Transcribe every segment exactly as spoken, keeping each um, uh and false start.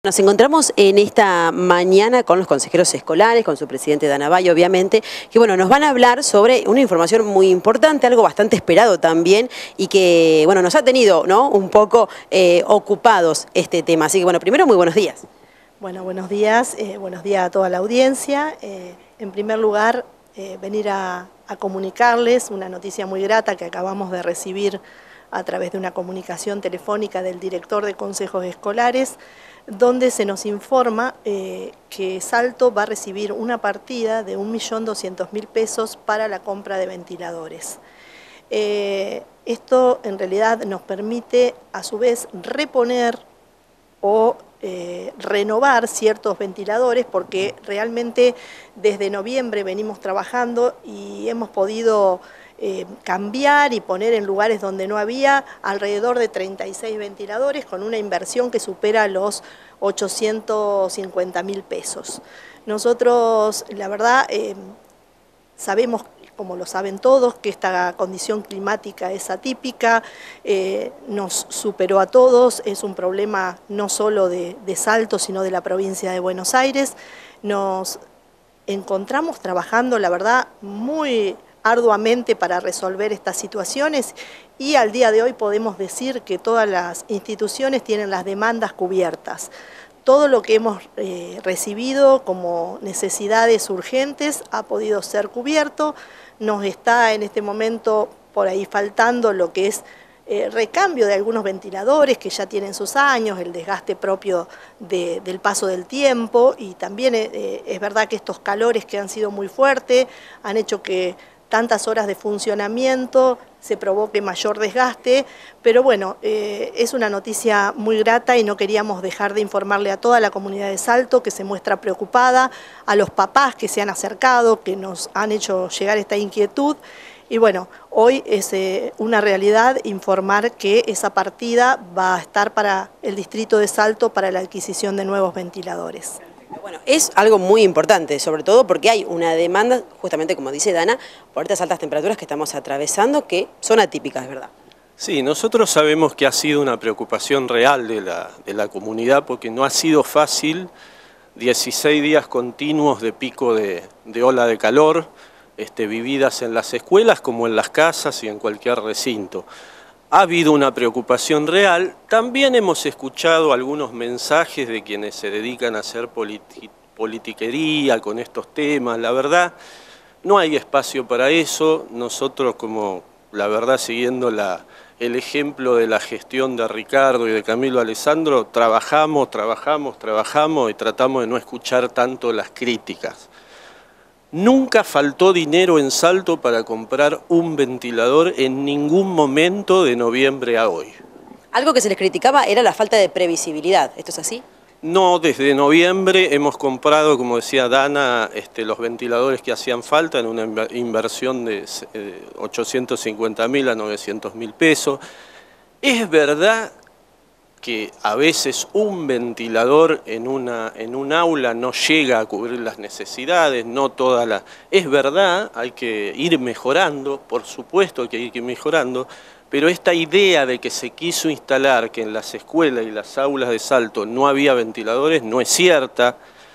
Nos encontramos en esta mañana con los consejeros escolares, con su presidente Dana Bayo, obviamente, que bueno, nos van a hablar sobre una información muy importante, algo bastante esperado también y que bueno, nos ha tenido, ¿no?, un poco eh, ocupados este tema. Así que bueno, primero muy buenos días. Bueno, buenos días, eh, buenos días a toda la audiencia. Eh, en primer lugar, eh, venir a, a comunicarles una noticia muy grata que acabamos de recibir a través de una comunicación telefónica del director de consejos escolares, donde se nos informa eh, que Salto va a recibir una partida de un millón doscientos mil pesos para la compra de ventiladores. Eh, esto en realidad nos permite a su vez reponer o eh, renovar ciertos ventiladores, porque realmente desde noviembre venimos trabajando y hemos podido Eh, cambiar y poner en lugares donde no había alrededor de treinta y seis ventiladores con una inversión que supera los ochocientos cincuenta mil pesos. Nosotros, la verdad, eh, sabemos, como lo saben todos, que esta condición climática es atípica, eh, nos superó a todos, es un problema no solo de, de Salto, sino de la provincia de Buenos Aires. Nos encontramos trabajando, la verdad, muy arduamente para resolver estas situaciones y al día de hoy podemos decir que todas las instituciones tienen las demandas cubiertas. Todo lo que hemos eh, recibido como necesidades urgentes ha podido ser cubierto. Nos está en este momento por ahí faltando lo que es eh, recambio de algunos ventiladores que ya tienen sus años, el desgaste propio de, del paso del tiempo, y también eh, es verdad que estos calores que han sido muy fuertes han hecho que tantas horas de funcionamiento se provoque mayor desgaste, pero bueno, eh, es una noticia muy grata y no queríamos dejar de informarle a toda la comunidad de Salto, que se muestra preocupada, a los papás que se han acercado, que nos han hecho llegar esta inquietud, y bueno, hoy es eh, una realidad informar que esa partida va a estar para el distrito de Salto para la adquisición de nuevos ventiladores. Bueno, es algo muy importante, sobre todo porque hay una demanda, justamente como dice Dana, por estas altas temperaturas que estamos atravesando, que son atípicas, ¿verdad? Sí, nosotros sabemos que ha sido una preocupación real de la, de la comunidad, porque no ha sido fácil dieciséis días continuos de pico de, de ola de calor, este, vividas en las escuelas como en las casas y en cualquier recinto. Ha habido una preocupación real. También hemos escuchado algunos mensajes de quienes se dedican a hacer politi- politiquería con estos temas. La verdad, no hay espacio para eso. Nosotros, como la verdad, siguiendo la, el ejemplo de la gestión de Ricardo y de Camilo Alessandro, trabajamos, trabajamos, trabajamos y tratamos de no escuchar tanto las críticas. Nunca faltó dinero en Salto para comprar un ventilador en ningún momento de noviembre a hoy. Algo que se les criticaba era la falta de previsibilidad. ¿Esto es así? No, desde noviembre hemos comprado, como decía Dana, este, los ventiladores que hacían falta en una inversión de eh, ochocientos cincuenta mil a novecientos mil pesos. Es verdad que a veces un ventilador en, una, en un aula no llega a cubrir las necesidades, no toda la... Es verdad, hay que ir mejorando, por supuesto que hay que ir mejorando, pero esta idea de que se quiso instalar que en las escuelas y las aulas de Salto no había ventiladores no es cierta.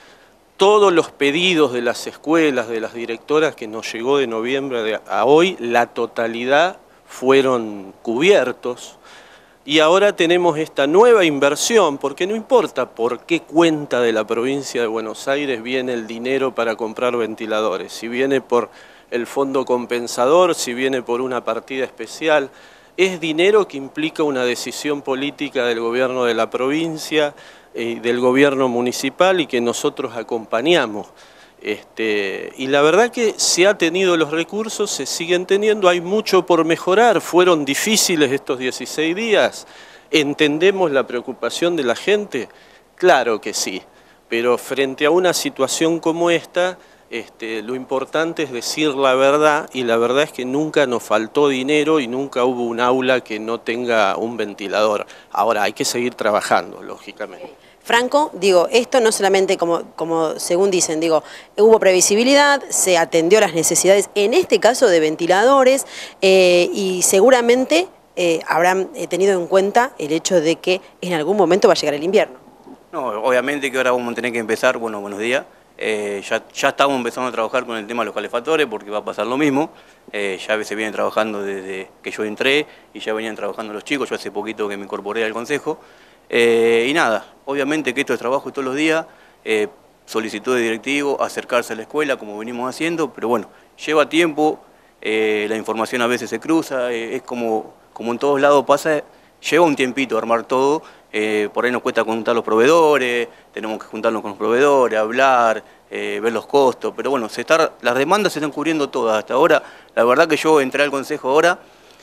Todos los pedidos de las escuelas, de las directoras que nos llegó de noviembre a hoy, la totalidad fueron cubiertos. Y ahora tenemos esta nueva inversión, porque no importa por qué cuenta de la provincia de Buenos Aires viene el dinero para comprar ventiladores, si viene por el fondo compensador, si viene por una partida especial, es dinero que implica una decisión política del gobierno de la provincia y eh, del gobierno municipal y que nosotros acompañamos. Este, y la verdad que se ha tenido los recursos, se siguen teniendo, hay mucho por mejorar, fueron difíciles estos dieciséis días, ¿entendemos la preocupación de la gente? Claro que sí, pero frente a una situación como esta, este, lo importante es decir la verdad, y la verdad es que nunca nos faltó dinero y nunca hubo un aula que no tenga un ventilador. Ahora hay que seguir trabajando, lógicamente. Franco, digo, esto no solamente como, como según dicen, digo, hubo previsibilidad, se atendió a las necesidades, en este caso de ventiladores, eh, y seguramente eh, habrán tenido en cuenta el hecho de que en algún momento va a llegar el invierno. No, obviamente que ahora vamos a tener que empezar, bueno, buenos días. Eh, ya, ya estamos empezando a trabajar con el tema de los calefactores porque va a pasar lo mismo. Eh, ya a veces vienen trabajando desde que yo entré y ya venían trabajando los chicos, yo hace poquito que me incorporé al consejo. Eh, y nada, obviamente que esto es trabajo todos los días, eh, solicitud de directivo, acercarse a la escuela como venimos haciendo, pero bueno, lleva tiempo, eh, la información a veces se cruza, eh, es como, como en todos lados pasa, lleva un tiempito armar todo. Eh, por ahí nos cuesta juntar los proveedores, tenemos que juntarnos con los proveedores, hablar, eh, ver los costos, pero bueno, se está, las demandas se están cubriendo todas hasta ahora. La verdad que yo entré al consejo ahora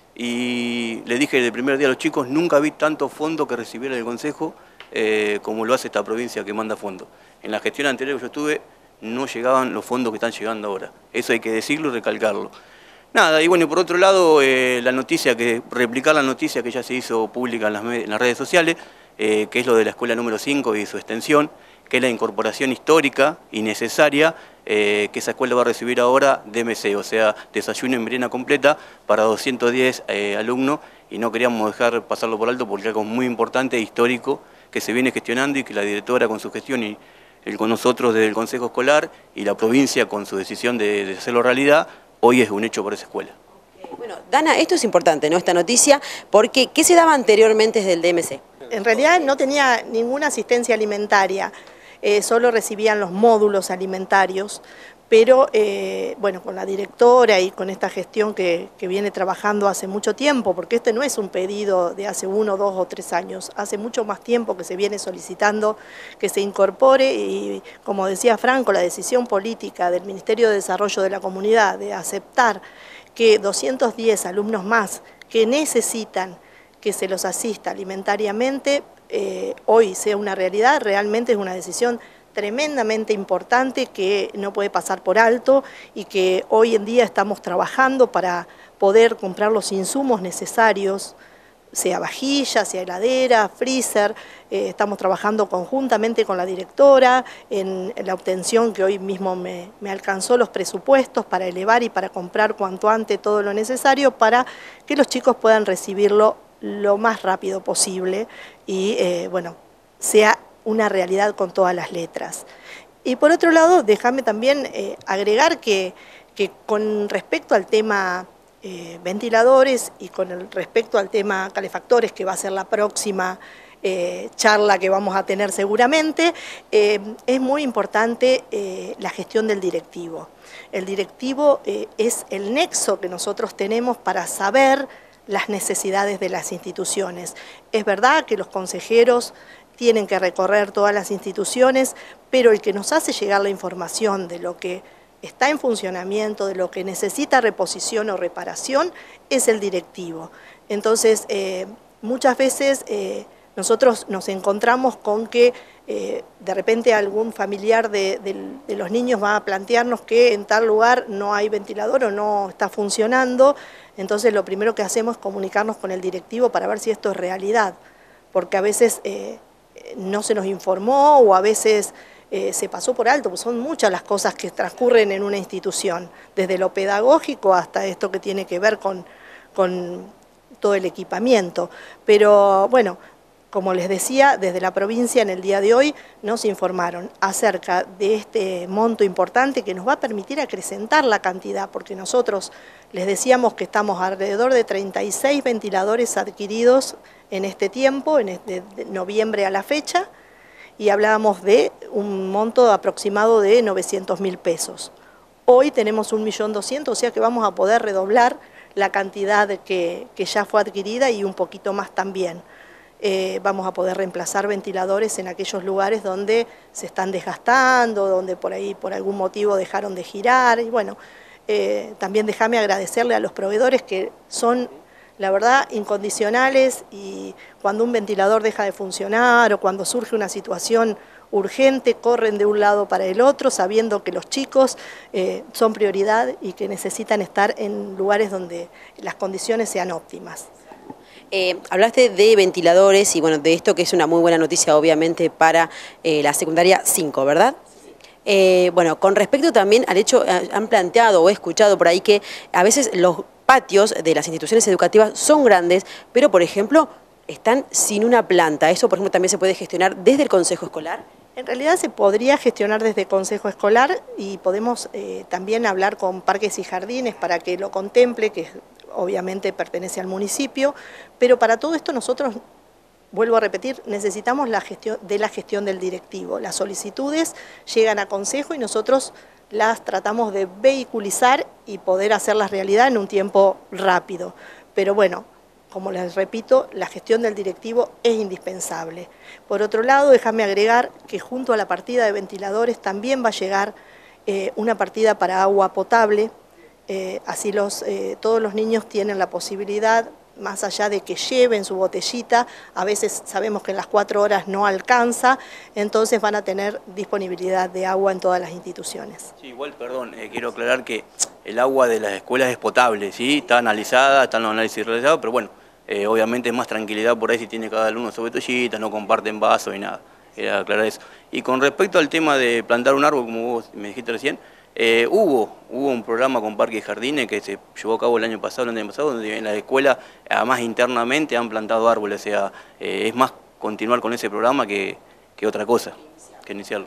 y le dije desde el primer día a los chicos, nunca vi tanto fondo que recibiera el consejo eh, como lo hace esta provincia que manda fondos. En la gestión anterior que yo estuve no llegaban los fondos que están llegando ahora, eso hay que decirlo y recalcarlo. Nada, y bueno, y por otro lado, eh, la noticia, que replicar la noticia que ya se hizo pública en las, en las redes sociales, eh, que es lo de la escuela número cinco y su extensión, que es la incorporación histórica y necesaria eh, que esa escuela va a recibir ahora D M C, o sea, desayuno y merienda completa para doscientos diez eh, alumnos, y no queríamos dejar pasarlo por alto porque es algo muy importante e histórico que se viene gestionando y que la directora con su gestión y el, con nosotros desde el Consejo Escolar y la provincia con su decisión de, de hacerlo realidad, hoy es un hecho por esa escuela. Bueno, Dana, esto es importante, ¿no? Esta noticia, porque ¿qué se daba anteriormente desde el D M C? En realidad no tenía ninguna asistencia alimentaria, eh, solo recibían los módulos alimentarios, pero eh, bueno, con la directora y con esta gestión que, que viene trabajando hace mucho tiempo, porque este no es un pedido de hace uno, dos o tres años, hace mucho más tiempo que se viene solicitando que se incorpore y, como decía Franco, la decisión política del Ministerio de Desarrollo de la Comunidad de aceptar que doscientos diez alumnos más que necesitan que se los asista alimentariamente, eh, hoy sea una realidad, realmente es una decisión tremendamente importante que no puede pasar por alto y que hoy en día estamos trabajando para poder comprar los insumos necesarios, sea vajilla, sea heladera, freezer. Eh, estamos trabajando conjuntamente con la directora en, en la obtención que hoy mismo me, me alcanzó los presupuestos para elevar y para comprar cuanto antes todo lo necesario para que los chicos puedan recibirlo lo más rápido posible y eh, bueno, sea una realidad con todas las letras. Y por otro lado, déjame también eh, agregar que, que con respecto al tema eh, ventiladores y con el respecto al tema calefactores, que va a ser la próxima eh, charla que vamos a tener seguramente, eh, es muy importante eh, la gestión del directivo. El directivo eh, es el nexo que nosotros tenemos para saber las necesidades de las instituciones. Es verdad que los consejeros tienen que recorrer todas las instituciones, pero el que nos hace llegar la información de lo que está en funcionamiento, de lo que necesita reposición o reparación, es el directivo. Entonces, eh, muchas veces eh, nosotros nos encontramos con que eh, de repente algún familiar de, de, de los niños va a plantearnos que en tal lugar no hay ventilador o no está funcionando. Entonces lo primero que hacemos es comunicarnos con el directivo para ver si esto es realidad, porque a veces eh, no se nos informó o a veces eh, se pasó por alto, pues son muchas las cosas que transcurren en una institución, desde lo pedagógico hasta esto que tiene que ver con, con todo el equipamiento. Pero bueno, como les decía, desde la provincia en el día de hoy nos informaron acerca de este monto importante que nos va a permitir acrecentar la cantidad, porque nosotros les decíamos que estamos alrededor de treinta y seis ventiladores adquiridos en este tiempo, en este, de noviembre a la fecha, y hablábamos de un monto aproximado de novecientos mil pesos. Hoy tenemos un millón doscientos, o sea que vamos a poder redoblar la cantidad que, que ya fue adquirida y un poquito más también. Eh, vamos a poder reemplazar ventiladores en aquellos lugares donde se están desgastando, donde por ahí por algún motivo dejaron de girar. Y bueno, eh, también déjame agradecerle a los proveedores que son, la verdad, incondicionales, y cuando un ventilador deja de funcionar o cuando surge una situación urgente, corren de un lado para el otro, sabiendo que los chicos eh, son prioridad y que necesitan estar en lugares donde las condiciones sean óptimas. Eh, hablaste de ventiladores y bueno, de esto que es una muy buena noticia obviamente para eh, la secundaria cinco, ¿verdad? Eh, bueno, con respecto también al hecho, eh, han planteado o he escuchado por ahí que a veces los patios de las instituciones educativas son grandes, pero por ejemplo están sin una planta. ¿Eso, por ejemplo, también se puede gestionar desde el Consejo Escolar? En realidad se podría gestionar desde el Consejo Escolar y podemos eh, también hablar con Parques y Jardines para que lo contemple, que obviamente pertenece al municipio, pero para todo esto nosotros, vuelvo a repetir, necesitamos la gestión, de la gestión del directivo. Las solicitudes llegan a Consejo y nosotros las tratamos de vehiculizar y poder hacerlas realidad en un tiempo rápido. Pero bueno, como les repito, la gestión del directivo es indispensable. Por otro lado, déjame agregar que junto a la partida de ventiladores también va a llegar eh, una partida para agua potable. Eh, así los, eh, todos los niños tienen la posibilidad, más allá de que lleven su botellita, a veces sabemos que en las cuatro horas no alcanza, entonces van a tener disponibilidad de agua en todas las instituciones. Sí, igual, perdón, eh, quiero aclarar que el agua de las escuelas es potable, ¿sí? Está analizada, están los análisis realizados, pero bueno, eh, obviamente es más tranquilidad por ahí si tiene cada alumno su botellita, no comparten vasos y nada. Quería aclarar eso. Y con respecto al tema de plantar un árbol, como vos me dijiste recién, Eh, hubo, hubo un programa con Parques y Jardines que se llevó a cabo el año pasado, el año pasado, donde en la escuela, además internamente, han plantado árboles. O sea, eh, es más continuar con ese programa que, que otra cosa, que iniciarlo.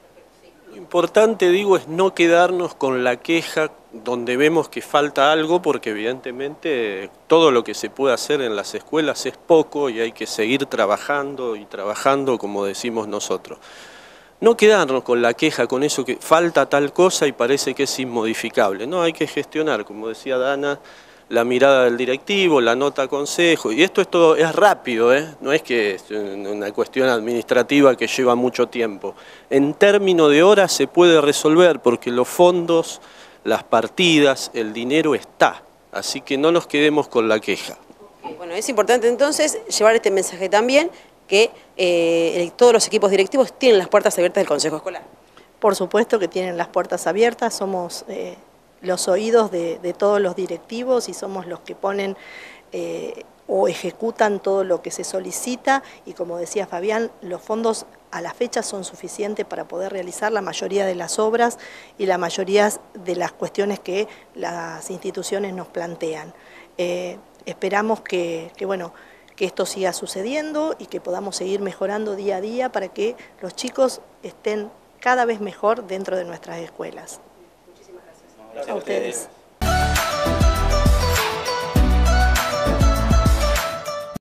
Lo importante, digo, es no quedarnos con la queja donde vemos que falta algo, porque evidentemente todo lo que se puede hacer en las escuelas es poco y hay que seguir trabajando y trabajando, como decimos nosotros. No quedarnos con la queja, con eso que falta tal cosa y parece que es inmodificable. No, hay que gestionar, como decía Dana, la mirada del directivo, la nota a consejo. Y esto es todo, es rápido, ¿eh? No es que es una cuestión administrativa que lleva mucho tiempo. En términos de horas se puede resolver porque los fondos, las partidas, el dinero está. Así que no nos quedemos con la queja. Bueno, es importante entonces llevar este mensaje también, que eh, todos los equipos directivos tienen las puertas abiertas del Consejo Escolar. Por supuesto que tienen las puertas abiertas, somos eh, los oídos de, de todos los directivos y somos los que ponen eh, o ejecutan todo lo que se solicita y, como decía Fabián, los fondos a la fecha son suficientes para poder realizar la mayoría de las obras y la mayoría de las cuestiones que las instituciones nos plantean. Eh, esperamos que, que bueno, que esto siga sucediendo y que podamos seguir mejorando día a día para que los chicos estén cada vez mejor dentro de nuestras escuelas. Muchísimas gracias. A ustedes.